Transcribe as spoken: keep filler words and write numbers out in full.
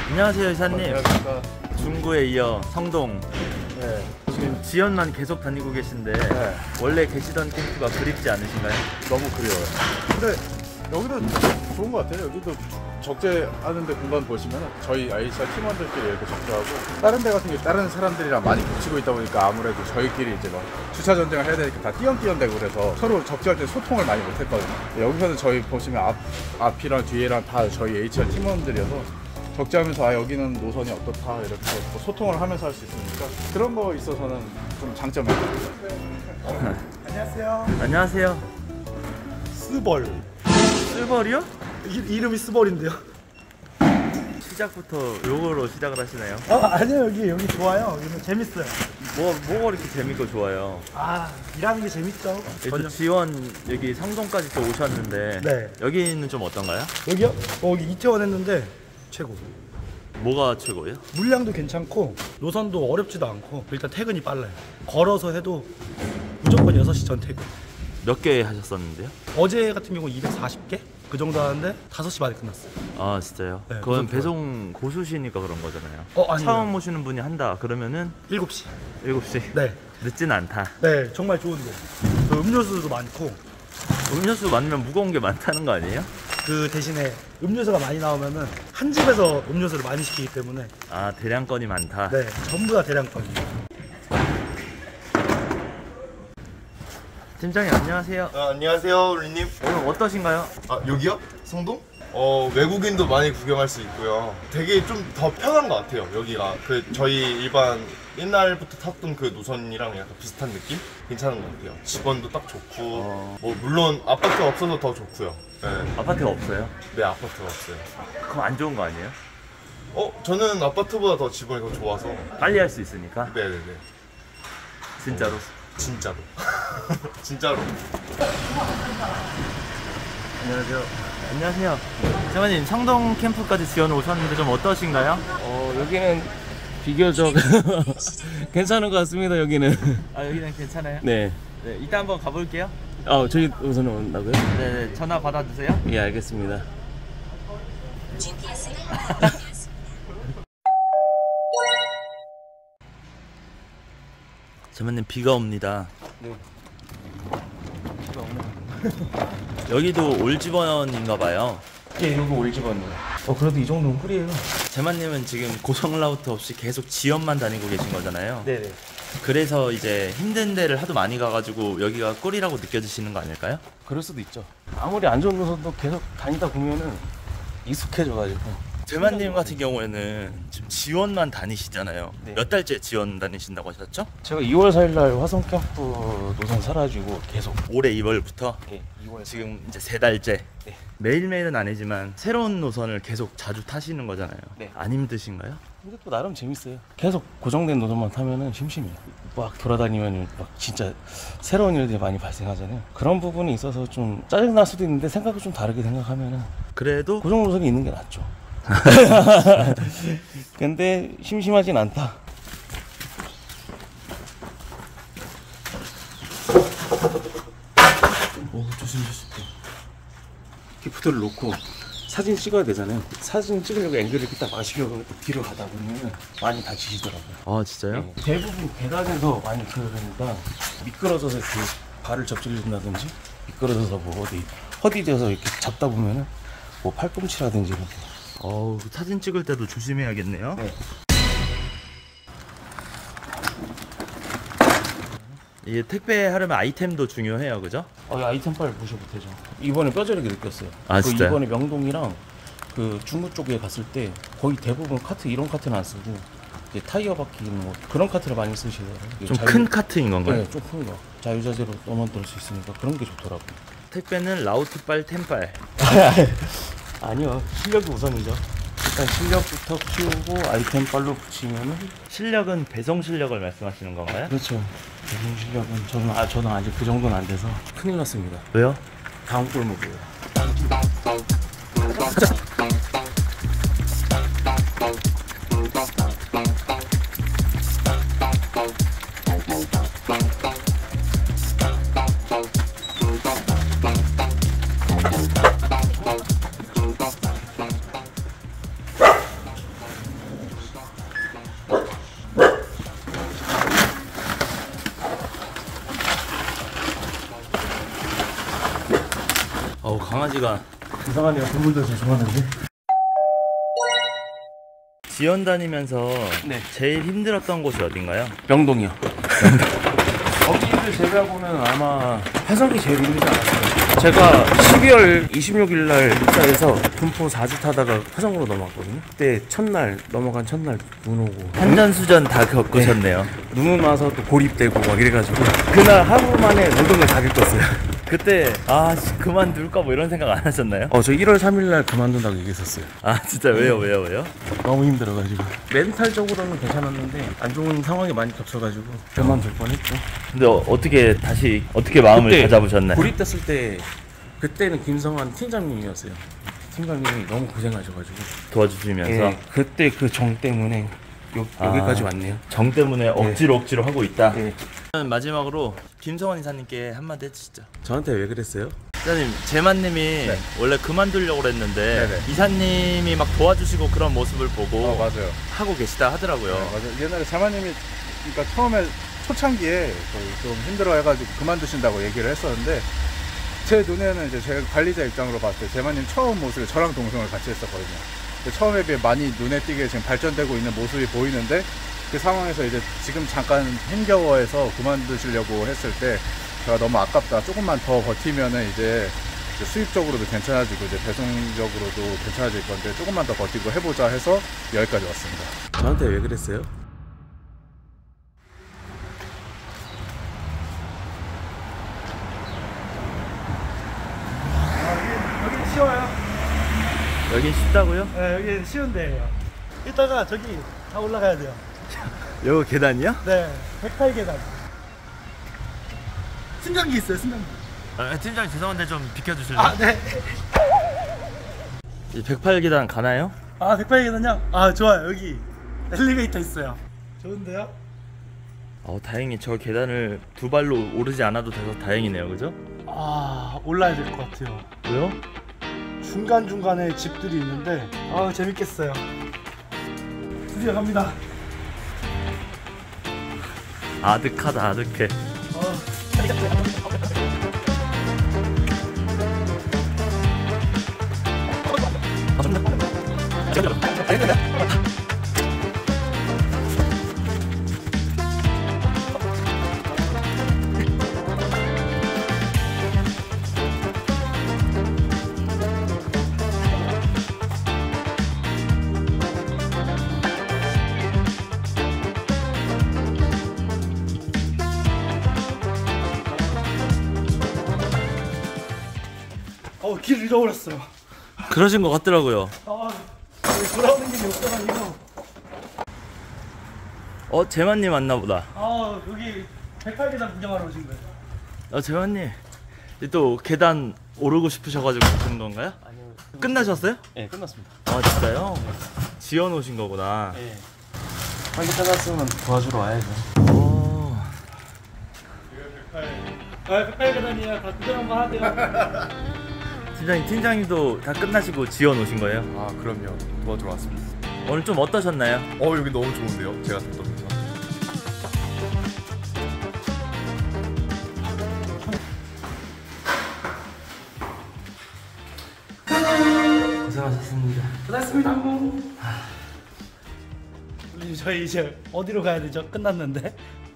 안녕하세요 이사님. 안녕하십니까. 중구에 이어 성동. 네. 지금 지연만 계속 다니고 계신데 네. 원래 계시던 캠프가 그립지 않으신가요? 너무 그리워요. 근데 여기도 좋은 것 같아요. 여기도 적재하는데 공간 보시면 저희 아이씨알 팀원들끼리 이렇게 적재하고, 다른 데 같은 게 다른 사람들이랑 많이 겹치고 있다 보니까 아무래도 저희끼리 이제 막 주차 전쟁을 해야 되니까 다 띄엄띄엄대고 그래서 서로 적재할 때 소통을 많이 못했거든요. 여기서는 저희 보시면 앞, 앞이랑 뒤에랑 다 저희 에이치알 팀원들이어서 적재하면서 아 여기는 노선이 어떻다 이렇게 뭐 소통을 하면서 할 수 있으니까 그런 거 있어서는 좀 장점이에요. 안녕하세요. 안녕하세요. 스벌. 쓸벌이요? 이, 이름이 스벌인데요. 시작부터 요거로 시작을 하시나요? 어 아니요, 여기 여기 좋아요. 여기는 재밌어요. 뭐, 뭐가 이렇게 재밌고 좋아요? 아, 일하는 게 재밌죠. 또 지원 여기 성동까지 또 오셨는데 네. 여기는 좀 어떤가요? 여기요? 어, 여기 이태원 했는데 최고. 뭐가 최고예요? 물량도 괜찮고 노선도 어렵지도 않고 일단 퇴근이 빨라요. 걸어서 해도 무조건 여섯 시 전 퇴근. 몇 개 하셨었는데요? 어제 같은 경우 이백사십 개? 그 정도 하는데 다섯 시 반에 끝났어요. 아 진짜요? 네, 그건 우선 배송 고수시니까 그런 거잖아요. 어, 아니에요. 처음 오시는 분이 한다 그러면은 일곱 시. 일곱 시. 네. 늦진 않다. 네, 정말 좋은데. 그 음료수도 많고 음료수 많으면 무거운 게 많다는 거 아니에요? 그 대신에 음료수가 많이 나오면은 한 집에서 음료수를 많이 시키기 때문에 아 대량건이 많다. 네, 전부 다 대량권이에요. 팀장님 안녕하세요. 아, 안녕하세요, 우리님. 오늘 어떠신가요? 아, 여기요? 성동? 어, 외국인도 많이 구경할 수 있고요. 되게 좀 더 편한 것 같아요, 여기가. 그, 저희 일반 옛날부터 탔던 그 노선이랑 약간 비슷한 느낌? 괜찮은 것 같아요. 직원도 딱 좋고, 어. 뭐, 물론 아파트 없어서 더 좋고요. 네, 아파트가 없어요? 네, 아파트가 없어요. 그럼 안 좋은 거 아니에요? 어, 저는 아파트보다 더 직원이 더 좋아서. 빨리 할 수 있으니까? 네네네. 진짜로? 진짜로. 진짜로. 안녕하세요. 안녕하세요. 장관님 성동 캠프까지 지원 오셨는데 좀 어떠신가요? 어, 여기는 비교적 괜찮은 것 같습니다. 여기는. 아 여기는 괜찮아요? 네. 네, 이따 한번 가볼게요. 아, 저희 우선 온다고요? 네네, 전화 받아주세요. 예, 알겠습니다. 장관님 비가 옵니다. 네. 비가 오네. 여기도 올지번인가봐요. 예, 여기 올집었네요. 어, 그래도 이 정도는 꿀이에요. 제마님은 지금 고정 라우트 없이 계속 지연만 다니고 계신 거잖아요. 네네. 그래서 이제 힘든 데를 하도 많이 가가지고 여기가 꿀이라고 느껴지시는 거 아닐까요? 그럴 수도 있죠. 아무리 안 좋은 노선도 계속 다니다 보면은 익숙해져가지고. 제마님 같은 경우에는 지금 지원만 다니시잖아요. 네. 몇 달째 지원 다니신다고 하셨죠? 제가 이월 사일날 화성 캠프 노선 사라지고 계속. 올해 이월부터 예, 이월 지금 이제 세 달째. 네. 매일매일은 아니지만 새로운 노선을 계속 자주 타시는 거잖아요. 네. 안 힘드신가요? 근데 또 나름 재밌어요. 계속 고정된 노선만 타면은 심심해요. 막 돌아다니면 막 진짜 새로운 일들이 많이 발생하잖아요. 그런 부분이 있어서 좀 짜증날 수도 있는데 생각을 좀 다르게 생각하면은 그래도 고정 노선이 있는 게 낫죠. 근데 심심하진 않다. 오, 조심 조심. 기프트를 놓고 사진 찍어야 되잖아요. 사진 찍으려고 앵글을 이렇게 딱 마시려고 뒤로 가다 보면 많이 다치시더라고요. 아 진짜요? 네. 대부분 계단에서 많이 그러니까 미끄러져서 이렇게 발을 접질린다든지 미끄러져서 뭐 어디 허디져서 이렇게 잡다 보면은 뭐 팔꿈치라든지 이렇게. 어우, 사진 찍을 때도 조심해야겠네요. 네. 이게 택배 하려면 아이템도 중요해요, 그죠? 어, 이 아이템 빨리 보셔 못해죠. 이번에 뼈저리게 느꼈어요. 아, 그 진짜요? 이번에 명동이랑 그 중구 쪽에 갔을 때 거의 대부분 카트 이런 카트는 안 쓰고 이제 타이어 바뀌는 뭐 그런 카트를 많이 쓰시더라고요. 좀 큰 카트인 건가요? 네, 좀 큰 거. 자유자재로 넘어떨 수 있으니까 그런 게 좋더라고요. 택배는 라우트빨, 템빨. 아니요, 실력이 우선이죠. 일단 실력부터 키우고 아이템 빨로 붙이면은. 실력은 배송 실력을 말씀하시는 건가요? 그렇죠. 배송 실력은 저는 아 저는 아직 그 정도는 안 돼서 큰일 났습니다. 왜요? 다음 골목이에요. 강아지가 이상하네요. 동물들 제일 좋아하는데. 지원 다니면서 네. 제일 힘들었던 곳이 어딘가요? 명동이요. 거기를 제외하고는 아마 화성이 제일 힘들지 않았어요. 제가 십이월 이십육일 날 입사해서 분포 사 주 타다가 화성으로 넘어갔거든요. 그때 첫날 넘어간 첫날 눈 오고 한전수전 다 겪으셨네요. 눈 와서 또 고립되고 막 이래가지고 그날 하루 만에 모든 걸 다 겪었어요. 그때 아 씨, 그만둘까 뭐 이런 생각 안 하셨나요? 어, 저 일월 삼일 날 그만둔다고 얘기했었어요. 아 진짜 왜요 왜요 왜요? 너무 힘들어가지고 멘탈적으로는 괜찮았는데 안 좋은 상황이 많이 겹쳐가지고 그만둘 뻔했죠. 근데 어, 어떻게 다시 어떻게 마음을 그때 다잡으셨나요? 고립됐을 때 그때는 김성환 팀장님이었어요. 팀장님이 너무 고생하셔가지고 도와주시면서 예, 그때 그 정 때문에 요, 여기까지 아. 왔네요. 정 때문에 억지로 억지로 하고 있다. 예. 마지막으로 김성원 이사님께 한마디 해주시죠. 저한테 왜 그랬어요? 이사님, 제만님이 네. 원래 그만두려고 그랬는데 네네. 이사님이 막 도와주시고 그런 모습을 보고 어 맞아요. 하고 계시다 하더라고요. 네, 맞아요. 옛날에 자마님이 그러니까 처음에 초창기에 거의 좀 힘들어해가지고 그만두신다고 얘기를 했었는데 제 눈에는 이제 제가 관리자 입장으로 봤을 때 제마님 처음 모습을 저랑 동생을 같이 했었거든요. 근데 처음에 비해 많이 눈에 띄게 지금 발전되고 있는 모습이 보이는데 그 상황에서 이제 지금 잠깐 힘겨워해서 그만두시려고 했을 때 제가 너무 아깝다. 조금만 더 버티면은 이제 이제 수입적으로도 괜찮아지고 이제 배송적으로도 괜찮아질 건데 조금만 더 버티고 해보자 해서 여기까지 왔습니다. 저한테 왜 그랬어요? 여기 쉬워요. 여긴 쉽다고요? 네, 여기 쉬운 데예요. 이따가 저기 다 올라가야 돼요. 여기 계단이요? 네, 백팔 계단. 승강기 있어요, 승강기. 아, 팀장님 죄송한데 좀 비켜주실래요? 아, 네. 이 백팔 계단 가나요? 아, 백팔 계단요? 아, 좋아요. 여기 엘리베이터 있어요. 좋은데요? 어, 다행히 저 계단을 두 발로 오르지 않아도 돼서 다행이네요, 그죠? 아, 올라야 될 것 같아요. 왜요? 중간중간에 집들이 있는데 아, 재밌겠어요. 드디어 갑니다. 아득하다, 아득해. 어, 길 잃어버렸어요. 그러신 것 같더라고요. 아, 돌아오는 길이 없어가지고. 어, 재만님 왔나 보다. 아, 여기 백팔 계단 구경하러 오신 거예요? 어, 재만님. 이제 또 계단 오르고 싶으셔가지고 그런 건가요? 아니요. 끝나셨어요? 네, 끝났습니다. 아, 진짜요? 지원 오신 거구나. 네. 빨리 끝났으면 도와주러 와야죠. 오. 아, 백팔 계단이야. 다 구경 한번 하세요. 팀장님, 팀장님도 다 끝나시고 지원 오신 거예요? 아 그럼요. 도와주러 왔습니다. 오늘 좀 어떠셨나요? 어 여기 너무 좋은데요? 제가 샀던 데서. 고생하셨습니다. 끝났습니다. 우리 저희 이제 어디로 가야 되죠? 끝났는데